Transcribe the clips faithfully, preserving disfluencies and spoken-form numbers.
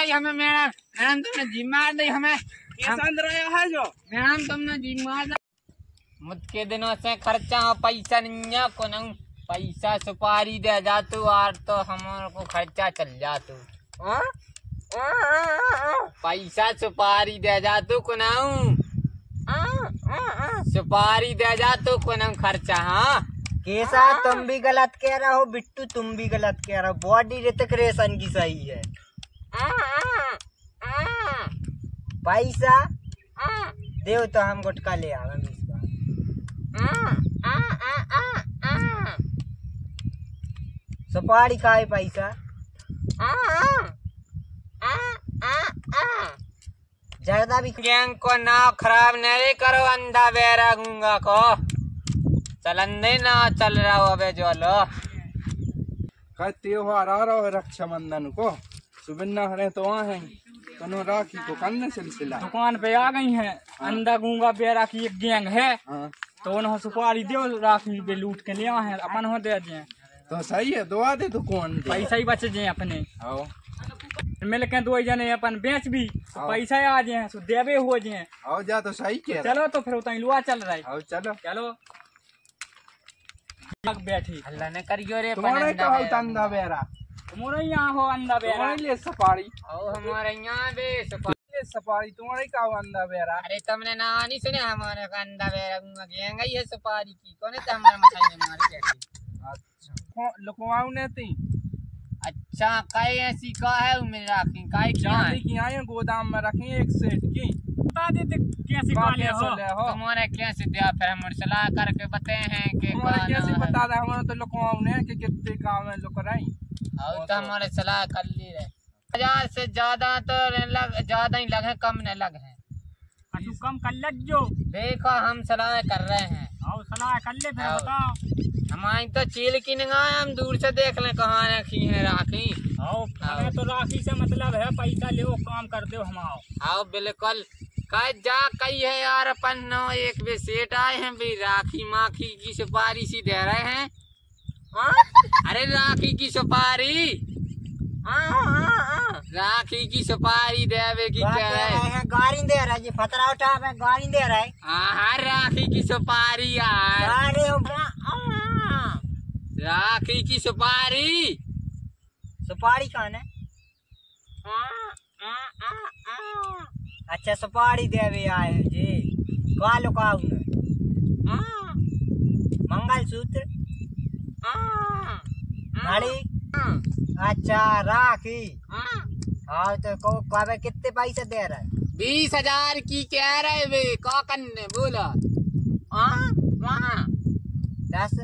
भाई हमें madam madam तुमने जिम मार दी हमें है जो मैडम तुमने जिम मार दी। मुझके दिनों से खर्चा पैसा नहीं है को न पैसा सुपारी दे जा तू और तो हमारे को खर्चा चल जा तू पैसा सुपारी दे जा तू को न सुपारी दे जा तू को न खर्चा। हाँ कैसा तुम भी गलत कह रहे हो बिट्टू, तुम भी गलत कह रहे हो। बॉडी ऋतिक रोशन की सही है। पैसा देव तो हम गुटका ले आवे सुपारी खाए पैसा जर्दा भी गैंग को ना खराब नहीं करो अंधा बेरा गूंगा को चलने ना चल रहा हो अबे जो लो त्योहार आ रहा है रक्षाबंधन को सुबिन्ना हरे तो वहाँ है तो राखी को करने सिलसिला दुकान पे आ गई है। अंधा गूंगा बेरा की एक गैंग है। हाँ। तो उन्होंने सुपारी दो राखी पे लूट के लिया है अपन हो दे दिए तो सही है दुआ दे तो कौन पैसा ही बच जाए अपने। आओ मिल के दो जने अपन बेच भी तो पैसा आ जाए तो देवे हो जाए। आओ जा तो सही कह चलो तो फिर उतना लुआ चल रहा है। आओ चलो चलो बैठी अल्लाह ने करियो रे तुम्हारे का हो अंधा बेरा तुम्हारे यहाँ हो अंधा बेरा ले सफारी और हमारे यहाँ भी ले सफारी तुम्हारे का हो अंधा बेरा। अरे तुमने ना नहीं सुने हमारे का अंधा बेरा गैंग ही है सफारी की कौन है हमारे मछली में मारी बैठी। अच्छा लुकवाऊ ने ती अच्छा काई ऐसी का है उनमें राखी काई चांदी की आए गोदाम में रखी एक सेट की बता दे कैसे काले हो तुम्हारे कैसे दिया फिर हम सलाह करके बताए हैं कि कैसे बता दे हमारे तो लुकवाऊ ने कि कितने काम है लुक रही और तो हमारे सलाह कर ली रहे हजार से ज्यादा तो लग ज्यादा ही लगे कम न लगे तू कम कर लग जो देखो हम सलाह कर रहे हैं और सलाह कर ले फिर बताओ हमारी तो चील की निगाह हम दूर से देख ले कहाँ रखी है राखी। हमें तो राखी से मतलब है पैसा ले काम कर दो हम आओ आओ बिल्कुल कह जा कही है यार अपन नो एक वे सेठ आए हैं भी राखी माखी की सुपारी सी दे रहे हैं। अरे राखी की सुपारी राखी की सुपारी देवे की कह रहे हैं गाड़ी दे रहा है फतरा उठा में गाड़ी दे रहा है। हाँ राखी की सुपारी यार राखी की सुपारी सुपारी कौन है? अच्छा सुपारी देवे आए हैं जी का लुकाऊ मंगल सूत्र घड़ी अच्छा राखी। हाँ तो को कब कितने पैसे दे रहा है? बीस हजार की कह रहे वे कौकन ने बोला दस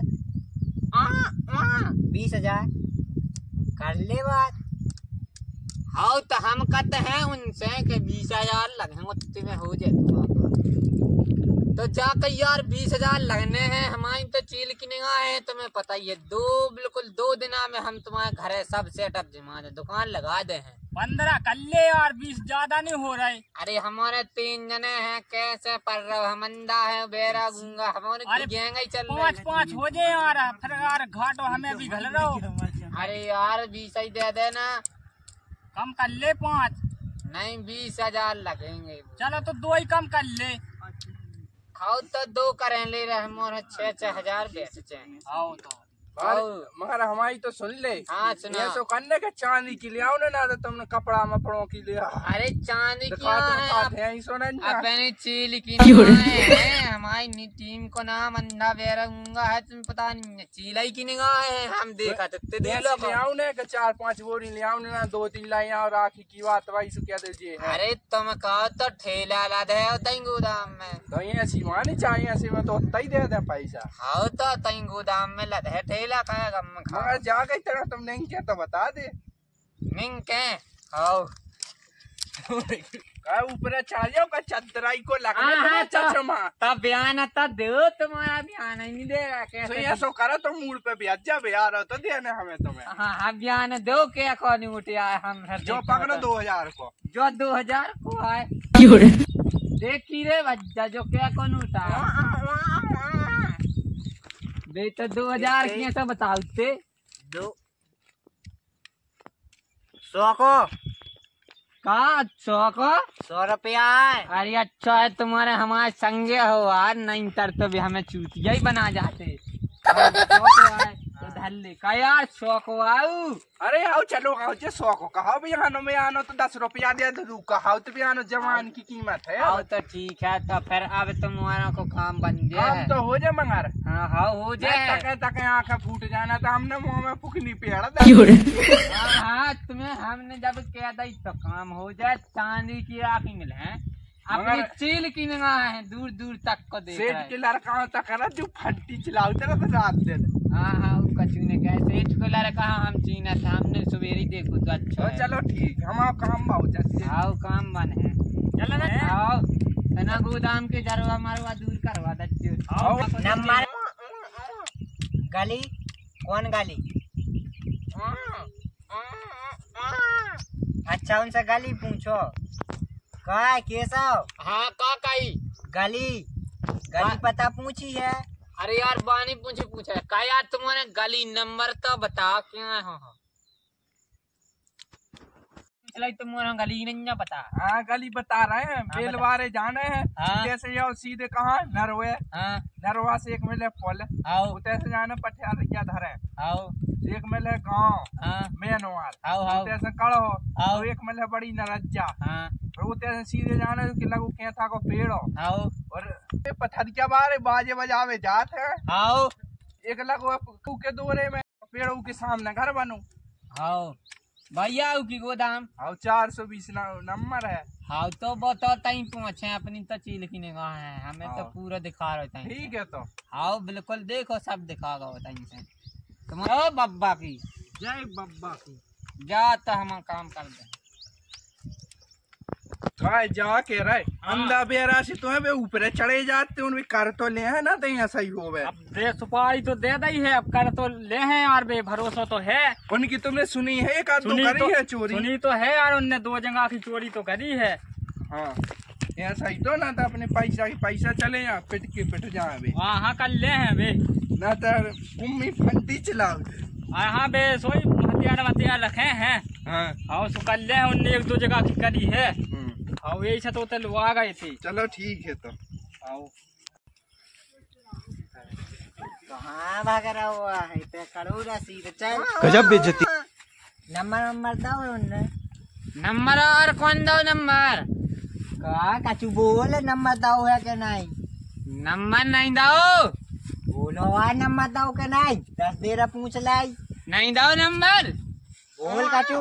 बीस हजार कर ले बात। हाँ तो हम कहते हैं उनसे कि बीस हजार लगे उतने में हो जाए तो जाकर यार बीस हजार लगने हैं। हमारी तो चील की निगाह है तुम्हें पता ही है। दो बिल्कुल दो दिना में हम तुम्हारे घर सब सेटअप जमा दे दुकान लगा दे हैं। पंद्रह कर ले यार बीस ज्यादा नहीं हो रहा है। अरे हमारे तीन जने हैं कैसे पर रहे हमंदा है बेरा गूंगा हमारे गैंग ही चल पाँच पाँच हो जाए यार फिर यार घाटो हमें भी घल रहो। अरे यार बीस ही दे देना कम कर ले पाँच नहीं बीस हजार लगेंगे। चलो तो दो ही कम कर ले। खाओ तो दो करें ले रहे हमारे छह छह हजार बेचे। आओ तो मगर हमारी तो सुन ले। हाँ सुना ये तो करने के चांदी की ले आओ ना तो तुमने कपड़ा मपड़ों की ले। अरे चांदी की अपनी चील की है हमारी टीम को नाम अंधा बेरंगा है तुम्हें पता नहीं चीला की निगाह है हम देखा तो ले आओ ना कि चार पांच बोरी ले आओ ना दो तीन लाई आओ राखी की बात वही सु क्या दीजिए। अरे तुम कहो तो ठेला ला दे तई गोदाम में तो ये सीमानी चाहिए ऐसी में तो तई दे दे पैसा। हाँ तो तई गोदाम में लदे ठेला का मगर जा गई तरह तुम नहीं क्या तो बता दे निंग के आओ ऊपर चढ़ियो का चतराई को लगना चचमा तब बयान तब दो तुम्हारा बयान ही नहीं देगा कैसे तो ये सो करो तो मूड पे भी अच्छा बिहार हो तो देने हमें तुम्हें। हाँ हाँ बयान दो क्या कौन उठे आए हम जो पकड़ो दो हजार को जो दो हजार को आए देखी रे बच्चा जो क्या कौन उठा बेटा दो हजार कैसे बताओ ते दो सौ को का सौ को सौ रुपया है। अरे अच्छा है तुम्हारे हमारे संगे हो यार, नहीं तर तो भी हमें चूतिया ही बना जाते। तो धल्ले का यार सौ को आओ। अरे आओ चलो आओ जे सौ को कहा भी आनो में आनो तो दस रुपया दे दू कहा तो भी आनो जवान की कीमत है। आओ तो ठीक है, तो फिर अब तुम्हारा को काम बन गया हम तो हो जाए मंगार। हाँ हाँ हो जाए। तक तक आँखें फूट जाना तो हमने मुँह में फुकनी पेड़ दे। हाँ हाँ तुम्हें हमने जब कह दी तो काम हो जाए। चांदी की राखी मिले हैं अपनी चील की निगाह है दूर दूर तक को देख सेठ के लड़का तक है ना जो फंटी चलाओ तेरा तो रात दे। हाँ हाँ कछु ने कहा सेठ को लड़का हम चीना था, हमने सवेरी देखो तो अच्छा तो है। चलो ठीक हम आप काम बहुत जल्दी आओ काम बन है। चलो ना आओ तना गोदाम के जरवा मारवा दूर करवा दच्चो। आओ नंबर गली कौन गली? अच्छा उनसे गली पूछो का है केशव? हाँ का काई गली गली पता पूछी है? अरे यार बानी पूछे पूछा का यार तुम्हारे गली नंबर तो बताओ क्या है। हाँ चलो तुम्हारा गली नहीं बता। हाँ गली बता रहे हैं बेलवारे जाने हैं। हाँ। जैसे जाओ सीधे कहाँ नरवे हाँ नरवा से एक मिले पुल आओ उतरे से जाना पटियाला क्या धरे आओ एक मिले गाँव हाँ मेनवार आओ आओ उतरे से कड़ो आओ। और एक मिले बड़ी नरज्जा हाँ और उतरे से सीधे जाना कि लगू क्या था को पेड़ो आओ और पथरिया बारे बाजे बजावे जाते हैं। आओ एक लगो के दौरे में पेड़ों के सामने घर बनू। आओ भैया की गोदाम और चार सौ बीस नंबर है। हाँ तो बताओ तई पहुँचे अपनी तो चील की निगाह है, हमें तो हाँ। पूरा दिखा रहे थे। ठीक है तो हाँ बिल्कुल देखो सब दिखागा तई से तुम। ओ बब्बा की जय बब्बा की जा तो हम काम कर दे। काय जा के रहे अंधा बेरा से तुम्हें वे ऊपर चढ़े जाते उन कर तो ले है ना तो ऐसा ही हो अब दे सुपारी तो दे दी है, अब कर तो ले हैं यार बे भरोसा तो है। उनकी तुमने सुनी है एक आध तो सुनी करी तो है चोरी। सुनी तो है यार, उनने दो जगह की चोरी तो करी है। हाँ ऐसा ही तो ना तो अपने पैसा की पैसा चले या पिट के पिट जाए बे वहाँ कर ले हैं बे ना तो कुम्मी फंटी चलाओ। हाँ बे सोई हथियार वथियार रखे हैं। हाँ हाँ सो कर ले हैं, उनने एक दो जगह की करी है। हम्म, हाँ यही से तो लुआ गए थे। चलो ठीक है तो आओ कहाँ भाग रहा हुआ है पे करो रसीद चल। गजब बेइज्जती। नंबर नंबर दो उनने नंबर और कौन दो नंबर का कछु बोल नंबर दो है कि नहीं? नंबर नहीं दो बोलो आ नंबर दो के नहीं? दस देर पूछ लाई नहीं दो नंबर बोल कछु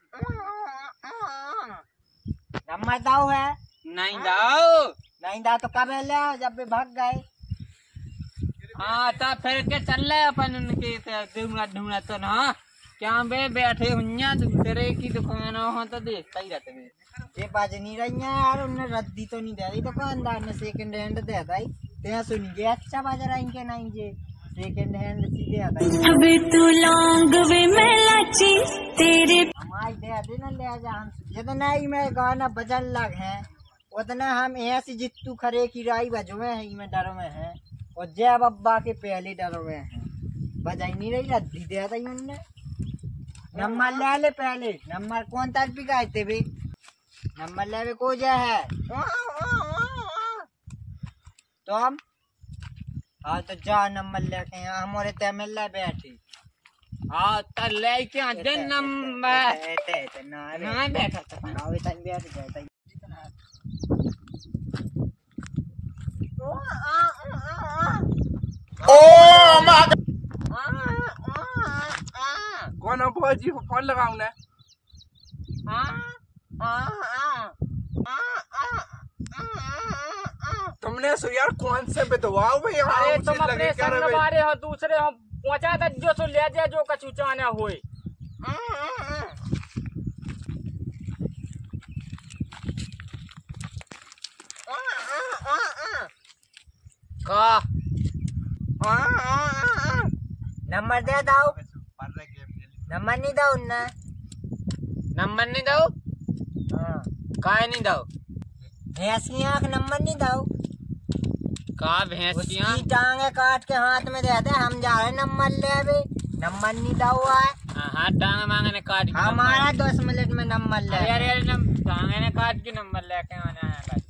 नंबर दो है नहीं दो। नहीं दा तो कब ले जब भी भाग गए। हाँ तो फिर के चल रहे अपन उनके ढूंढना ढूंढना तो ना क्या बे बैठे हुई दूसरे की दुकान हो तो देखता ही रहते हैं। ये बाज नहीं रही है यार, उन्हें रद्दी तो नहीं दे रही दुकानदार ने, सेकंड हैंड दे दी ते सुन गया अच्छा बाज रही के नहीं जे सेकंड हैंड सीधे आता है। अबे तू लौंग वे मैं लाची तेरे हमारी दे दे ना ले जा हम जितना ही मैं गाना बजन लग है उतना हम ऐसी जित्तू खरे की राई बजवे हैं में डर में है और जय बब्बा के पहले डर में है बजाई नहीं रही रद्दी दे दी उनने। नंबर ले ले पहले नंबर कौन तक भी गए थे भी नंबर ले को जा है तो हम हाँ तो जा नंबर लेके हमारे तय मिल रहा बैठे। हाँ तो लेके आ दे नंबर ना बैठा था कौन हो भौजी फोन लगाऊ ने? तुमने सो यार कौन से बितवाओ भाई अरे तुम अपने संग मारे हो दूसरे हम पहुंचा था जो सो ले जा जो कछु चाने हुए। का नंबर दे दो नंबर नहीं दो उनने नंबर नहीं दो हाँ काय नहीं दो भैंसिया का नंबर नहीं दो का भैंसिया उसकी टांगे काट के हाथ में दे दे हम जा रहे नंबर ले अभी नंबर नहीं दो हुआ है। हाँ हाँ टांग मांगने काट के हमारा दस मिनट में नंबर ले अरे अरे अरे नम- टांगे ने काट के नंबर लेके आना है बस।